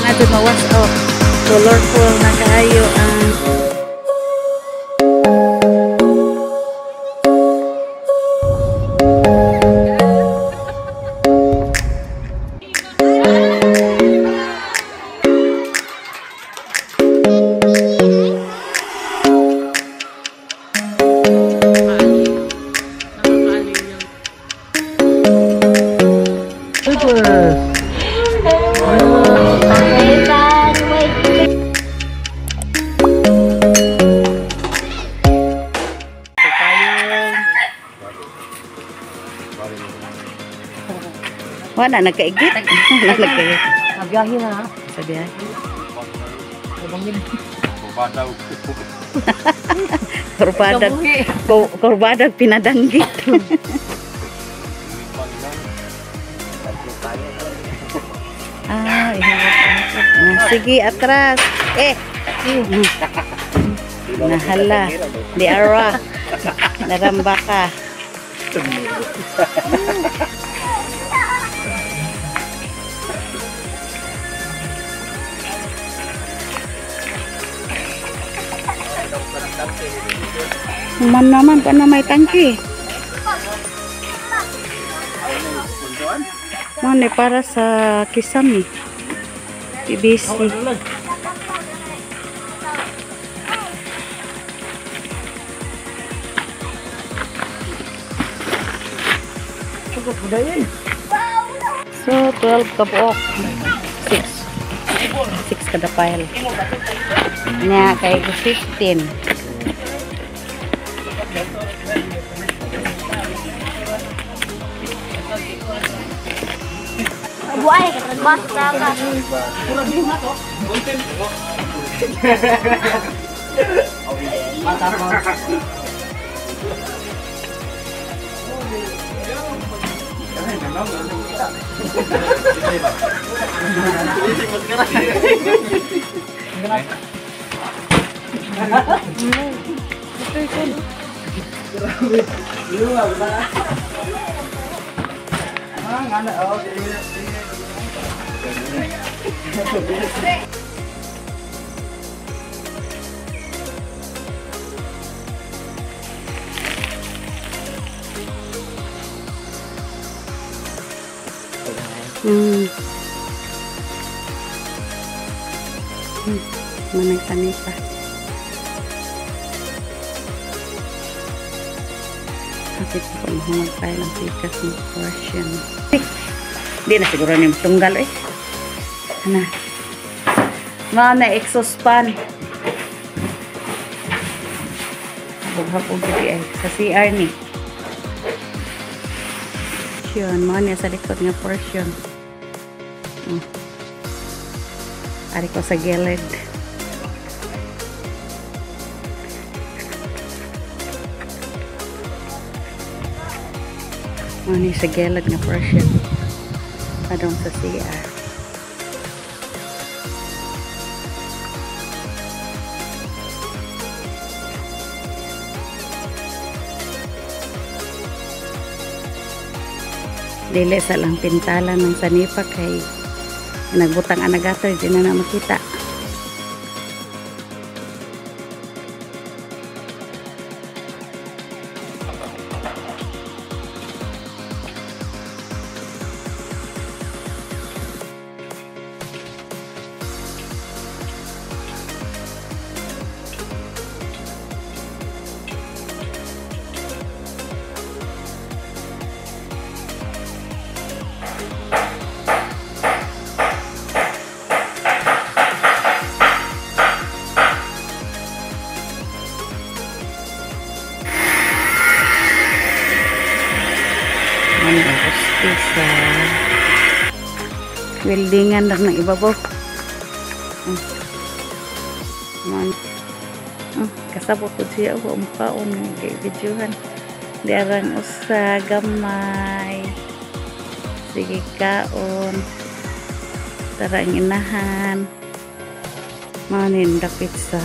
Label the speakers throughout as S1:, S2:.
S1: nga dyan mawas out. Colorful na kayo ang wala nagkaigit. Wala nagkaigit.
S2: Biyahe na.
S1: Sa biyahe. Kurbada pinadanggit. Sige, atras. Nahala. Di ara. Naramba ka. Naman pa na may tangki. Mane para sa kisame. PBC. So 12 ka buok. 6 kada pile. Nya kay 15.
S3: Buay basta ka.
S1: Manay-tanita. Kapit ko mahumag tayo ng pikas ng portion. Hindi na siguro niyo tunggal eh. Ano? Mga na exhaust fan. Hapog-hapog dito eh. Sa CR ni. Yun, mga niya sa likod nga portion. Ari ko sa gilid. Mani sa gilid nga portion. Padong sa CR. Dili sa lang pintalan ng sanipa kay nagbutang anagato, hindi na makita. Isa weldingan lang ng ibabaw. Kasabot ko siya ako umpaon ng videohan. Diarang usa gamay. Sige kaon. Tarang inahan. Manin dapit sa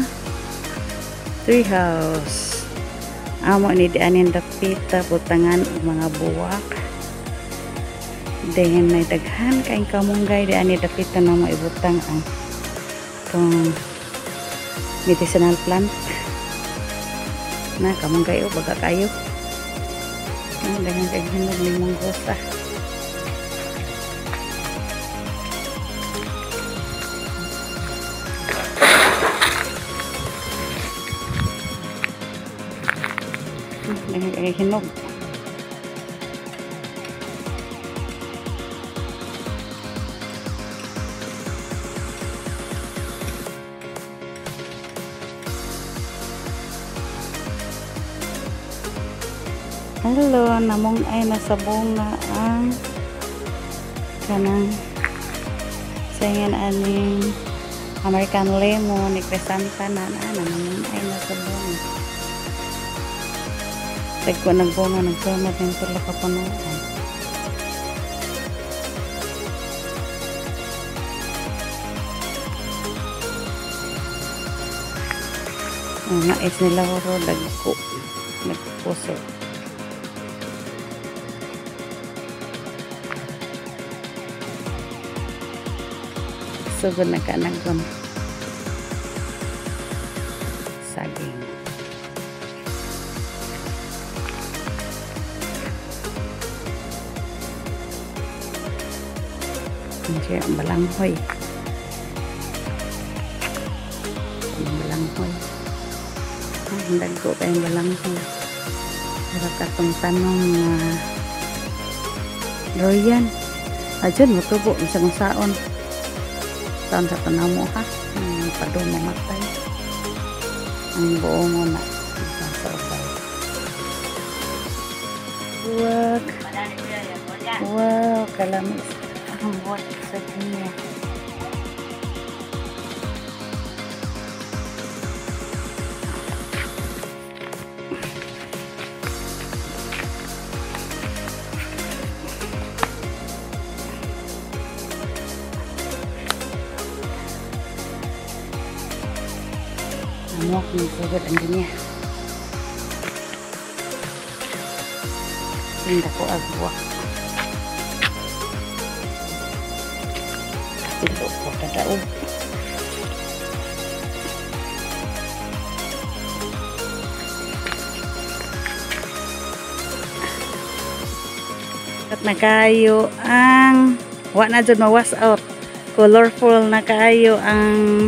S1: tree house. Amo ni dianin dapita butangan mga buwak. Then may daghan kaing kamunggay di ani dapitan na maibutang ang itong medicinal plant na kamunggay o baga kayo daghan kaing hinog ni manggosta. Daghan kaing hinog. Hello, namong ay nasabong na ang kanang sayangan aning American lemon ni Crescenta na namong ay nasabong. Tagko nagbunga nagsunod ng tulo ka punuan. Ang mais nila horo dagko nagpuso. Sugod na ka nagwan saging. Ini ang balanghoy. Ang balanghoy. Ang dagko kayong balanghoy. Para katong tanong Royan. Ajan matubo isang saon. Saan sa tanamo ha? Pado mamatay. Ang buo mo na. Sa ubay. Wag. Wow, kalamis. Ang buwan sa dunya. Amok ng sugod ang dunya. Hindi ko agwak. Ito ko kadaog. At na kayo ang wa na dyan ma-wash out. Colorful na kayo ang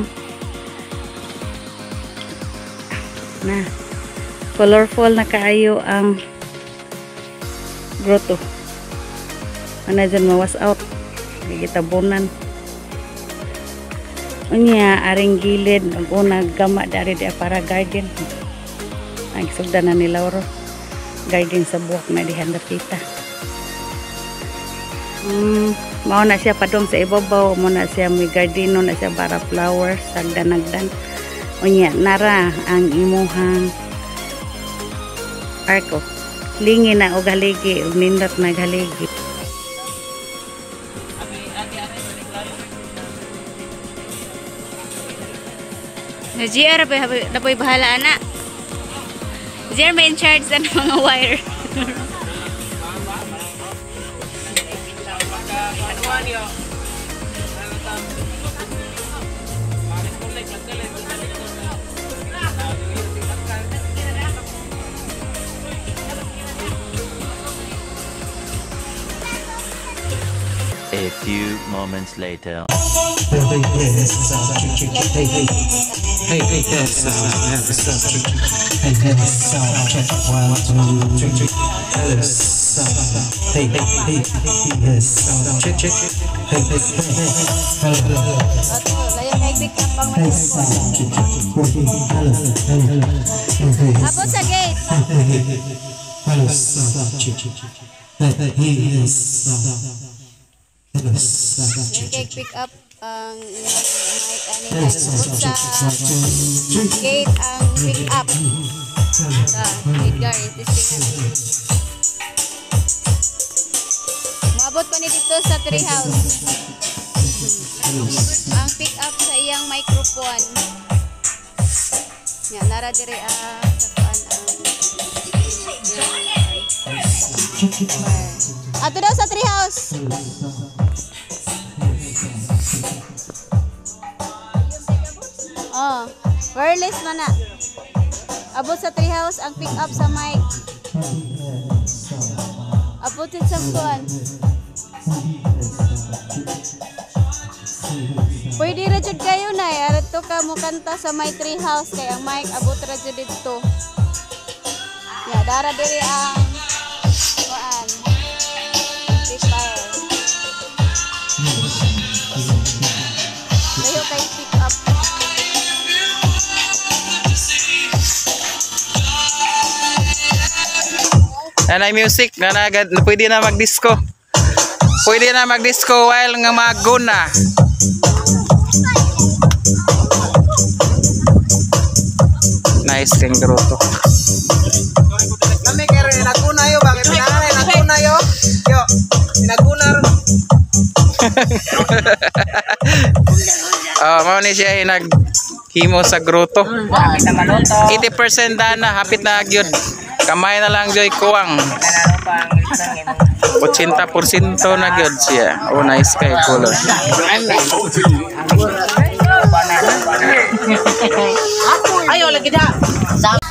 S1: colorful na kaayo ang grotto. Ana dyan mawas out. Gigitabunan. Unya aring gilid ang unang gama dari di para garden. Ang sugda na ni Lauro. Garden sa buwak na dihan dapita. Mao na siya padong sa ibabaw, mo na siya may gardeno na siya para flowers sagdanagdan. Unya nara ang imuhang arko. Lingi na og haligi, og nindot na haligi.
S3: Na GR na po'y bahala na. GR may in charge sa mga wire.
S2: A few moments later.
S3: Abot sa gate. Cake pick up ang mic ani sa gate ang pick up sa Edgar testing. Maabot pa ni dito sa tree house. Ang pick up sa iyang microphone. Ya nara dire sa kuan ang Ato daw sa treehouse. Oh, wireless man na. Abot sa treehouse ang pick up sa mic. Abutin sa kuan. Pwede ra jud kayo na ato ka mo kanta sa my treehouse kay ang mic abot ra jud dito. Ya, dara diri ang kuan. Amplifier. Layo kay pick up.
S4: Nanay music na pwede na mag-disco. Pwede na mag-disco while nga maguna. Nice kang grotto.
S5: Kami kaya naguna yo, bakit pinanganay naguna yo? Yo, naguna ron.
S4: Mao ni siya naghimo sa grotto. 80% na hapit na gyud. Kamay na lang joy kuwang. 80% na gyud siya. Oh, nice kay color.
S5: Ayo lagi dah.